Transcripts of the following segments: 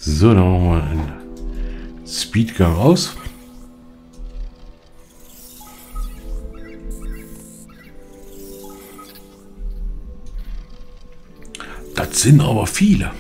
So, dann machen wir einen Speedgang aus. Das sind aber viele.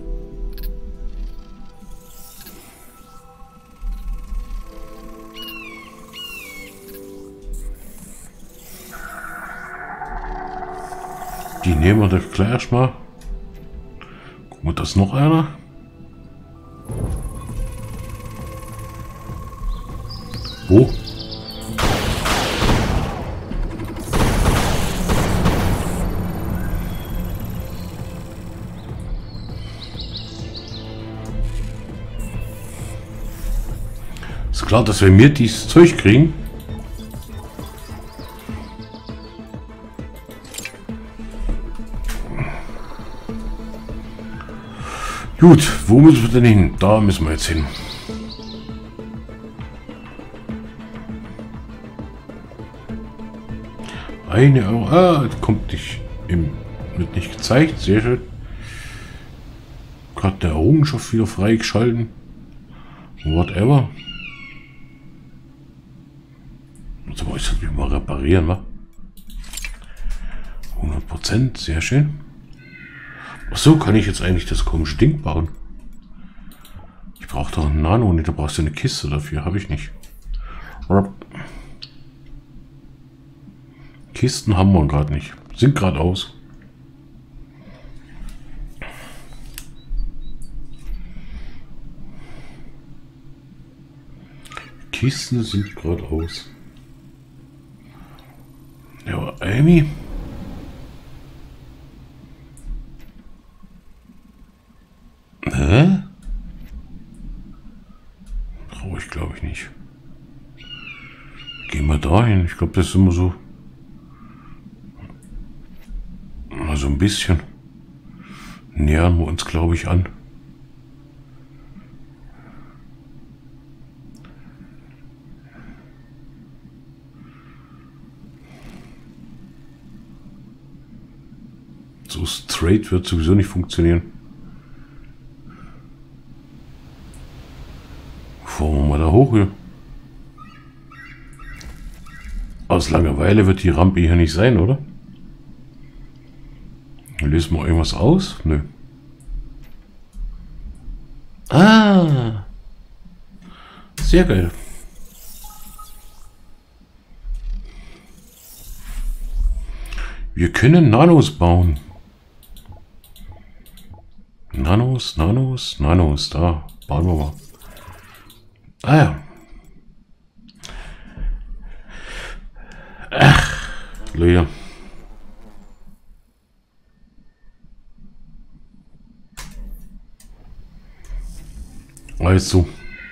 Die nehmen wir doch gleich mal. Gucken wir, das noch einer. Wo? Ist klar, dass wir mir dieses Zeug kriegen. Gut, wo müssen wir denn hin? Da müssen wir jetzt hin. Eine Euro. Ah, kommt nicht. Wird nicht gezeigt. Sehr schön. Gerade der Errungenschaft wieder freigeschalten. Whatever. Also muss ich das mal reparieren, wa? 100%, sehr schön. Ach so, kann ich jetzt eigentlich das komische Ding bauen? Ich brauche doch ein Nano, nicht, da brauchst du eine Kiste dafür, habe ich nicht. Kisten haben wir gerade nicht. Sind gerade aus. Kisten sind gerade aus. Ja, Amy. Hä? Brauche ich, glaube ich, nicht. Gehen wir dahin. Ich glaube, das ist immer so. Also ein bisschen. Nähern wir uns, glaube ich, an. So straight wird sowieso nicht funktionieren. Fahren wir mal da hoch hier. Aus Langeweile wird die Rampe hier nicht sein, oder? Lesen wir irgendwas aus? Nö. Ah! Sehr geil. Wir können Nanos bauen. Nanos. Da bauen wir mal. Ah ja. Ach, Leute. Also.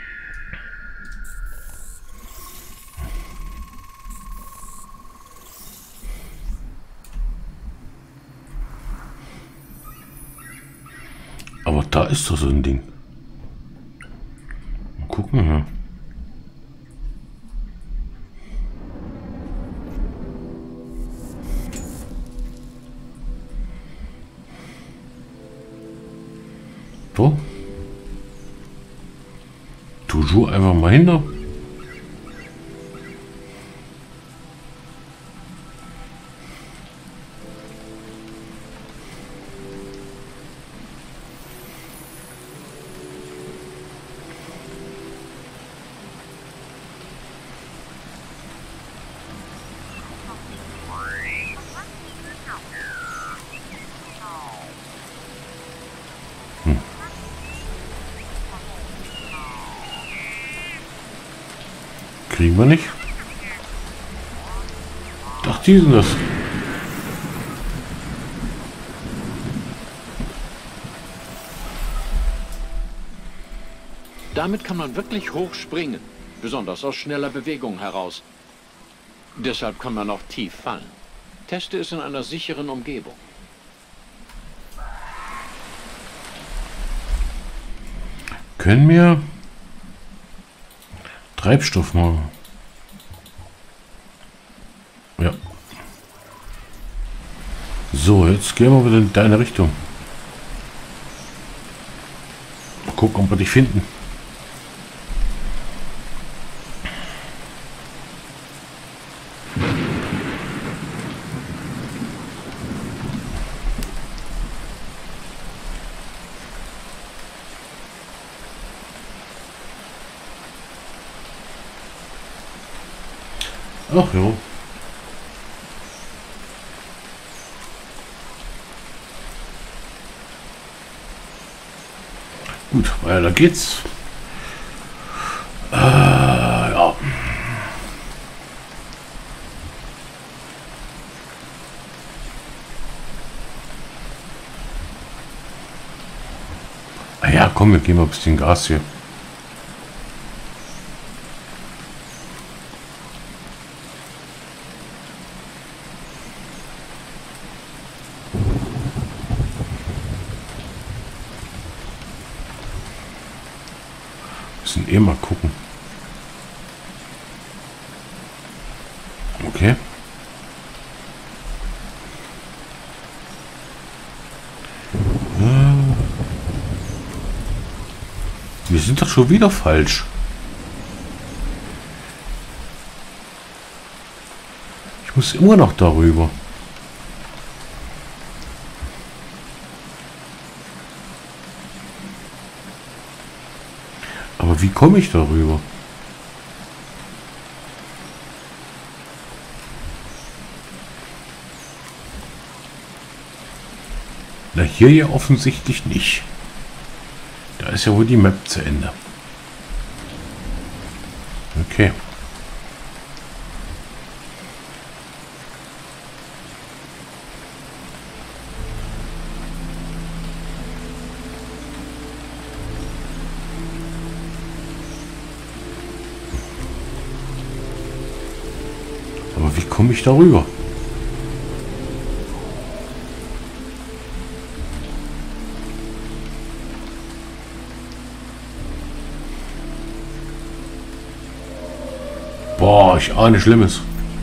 Aber da ist doch so ein Ding. Mal gucken, ja. So. Toujours einfach mal hinter. Kriegen wir nicht. Ach, die sind das. Damit kann man wirklich hoch springen, besonders aus schneller Bewegung heraus. Deshalb kann man auch tief fallen. Teste es in einer sicheren Umgebung. Können wir Treibstoff machen? Ja. So, jetzt gehen wir wieder in deine Richtung. gucken, ob wir dich finden. Ach ja. Gut, weiter geht's. Ja. Ja, komm, wir gehen mal ein bisschen Gas hier. Müssen eh mal gucken. Okay. Wir sind doch schon wieder falsch. Ich muss immer noch darüber. Aber wie komme ich darüber? Na, hier ja offensichtlich nicht. Da ist ja wohl die Map zu Ende. Okay. Aber wie komme ich darüber? Boah, ich ahne Schlimmes.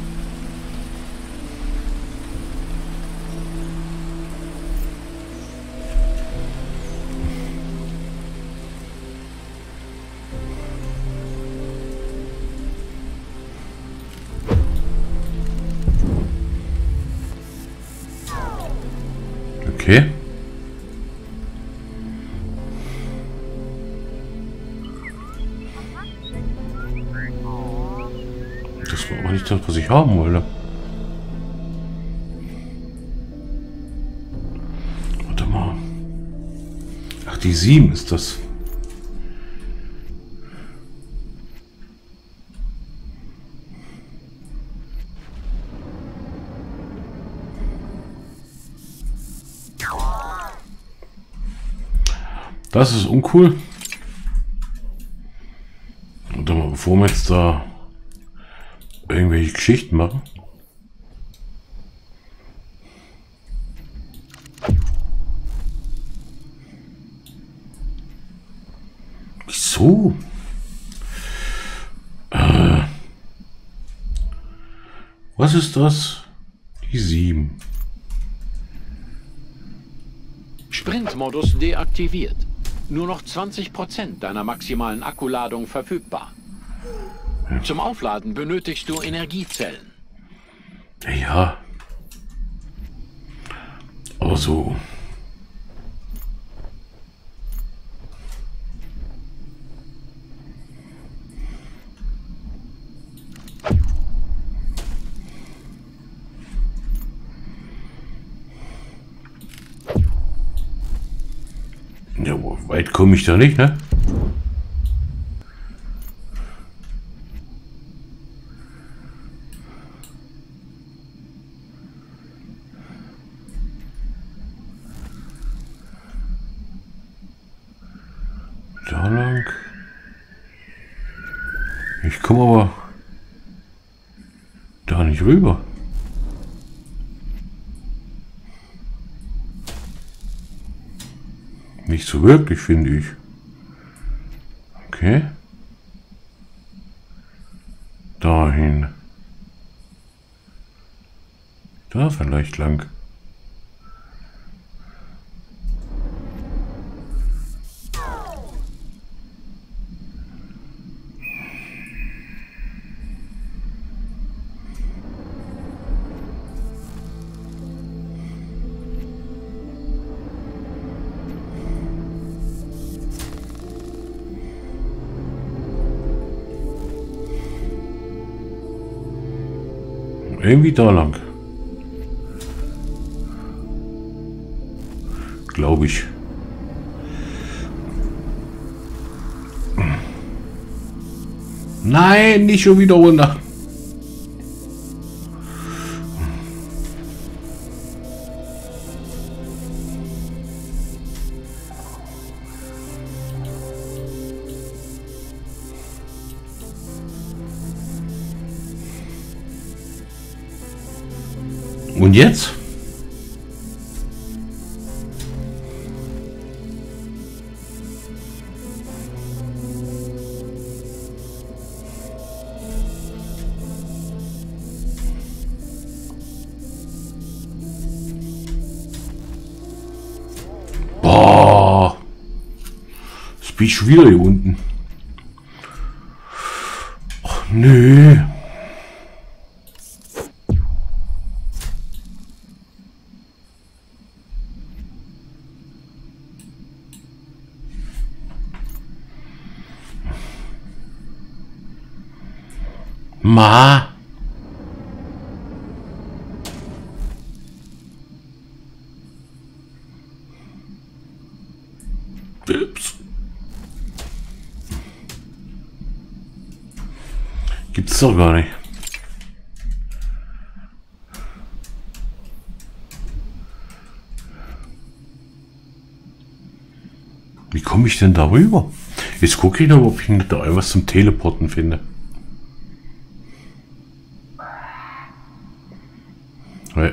Okay. Das war aber nicht das, was ich haben wollte. Warte mal. Ach, die 7 ist das. Das ist uncool. Und dann, bevor wir jetzt da irgendwelche Geschichten machen. Wieso? Was ist das? Die 7. Sprintmodus deaktiviert. Nur noch 20% deiner maximalen Akkuladung verfügbar. Zum Aufladen benötigst du Energiezellen. Ja. Aber so. Ja, weit komme ich da nicht, ne? Da lang. Ich komme aber da nicht rüber. Nicht so wirklich, finde ich. Okay. Dahin. Da vielleicht lang. Irgendwie da lang. Glaube ich. Nein, nicht schon wieder runter. Und jetzt? Boah. Jetzt bin ich schon wieder hier unten. Ach, nö. Ma. Ups. Gibt's doch gar nicht. Wie komme ich denn darüber? Jetzt gucke ich noch, ob ich da irgendwas zum Teleporten finde. Ja.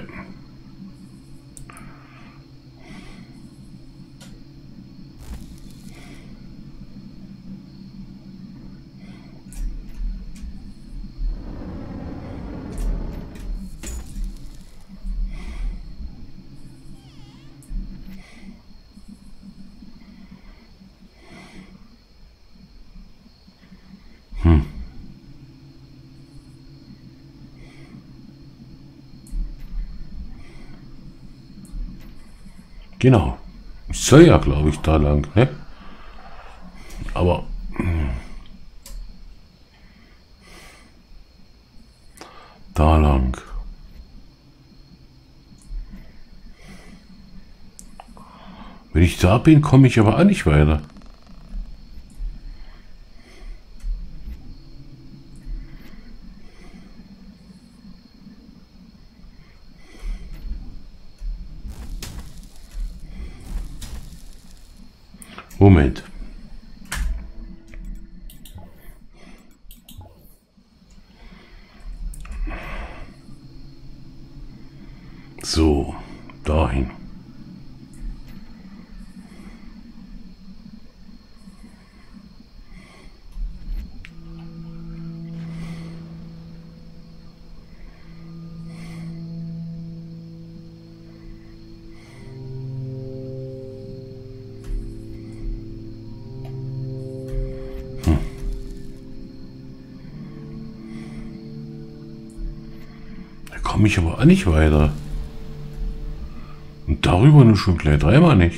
Genau. Ich soll ja, glaube ich, da lang. Ne? Aber da lang. Wenn ich da bin, komme ich aber auch nicht weiter. Moment. So, dahin. Komme ich aber auch nicht weiter. Und darüber nur schon gleich dreimal nicht.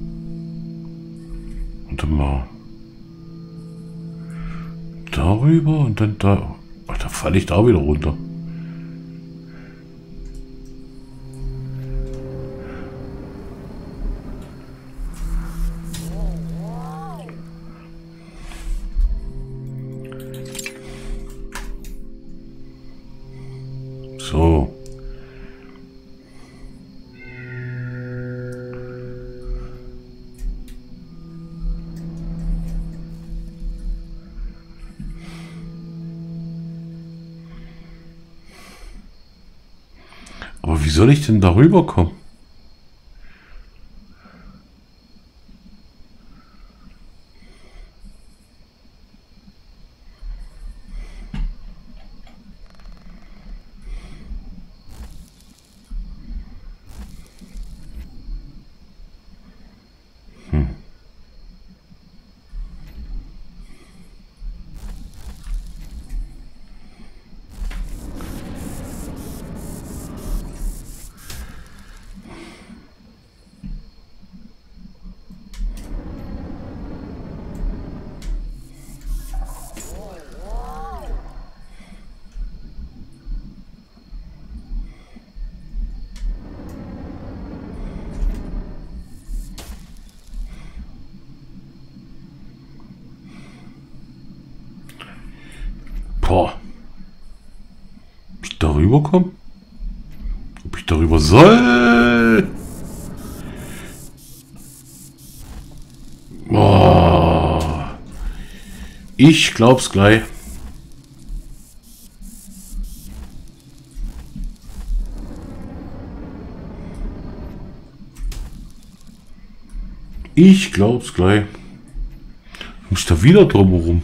Und dann mal darüber und dann da. Ach, da falle ich da wieder runter. So. Aber wie soll ich denn darüber kommen? Boah. Ob ich darüber komme? Ob ich darüber soll? Boah. Ich glaub's gleich. Ich glaub's gleich. Ich muss da wieder drumherum.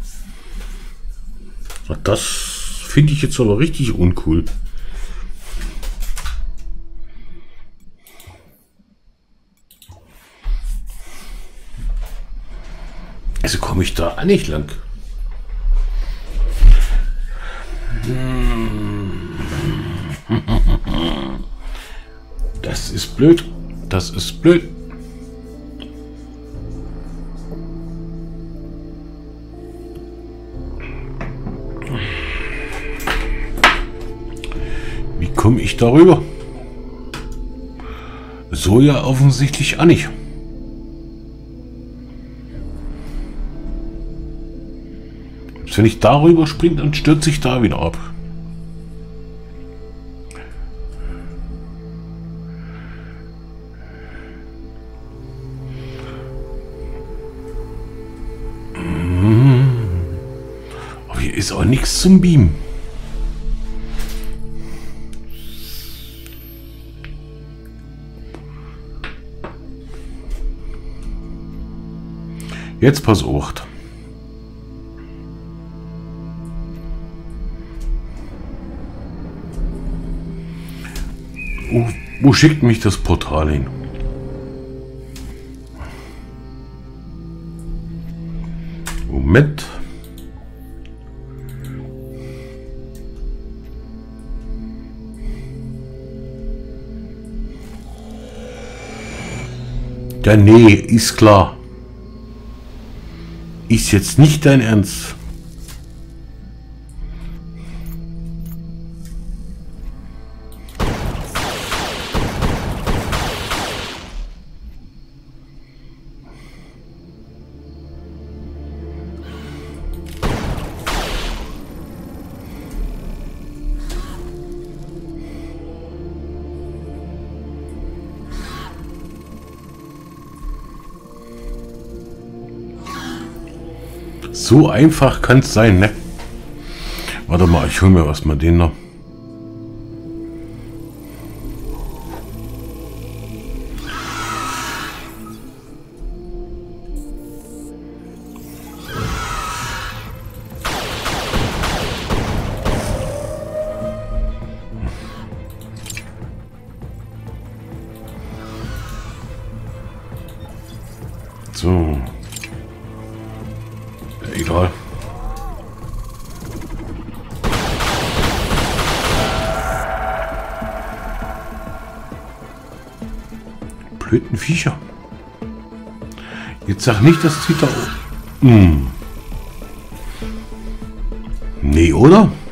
Das finde ich jetzt aber richtig uncool. Also komme ich da nicht lang. Das ist blöd. Das ist blöd. Wie komme ich darüber? So ja offensichtlich auch nicht. Wenn ich darüber springe, dann stürze ich da wieder ab. Aber hier ist auch nichts zum Beamen. Jetzt pass auf. Wo schickt mich das Portal hin? Moment. Ja, nee, ist klar. Ist jetzt nicht dein Ernst. So einfach kann es sein, ne? Warte mal, ich hole mir erstmal den noch. So. Egal. Blöden Viecher. Jetzt sag nicht, das zieht da oben. Nee, oder?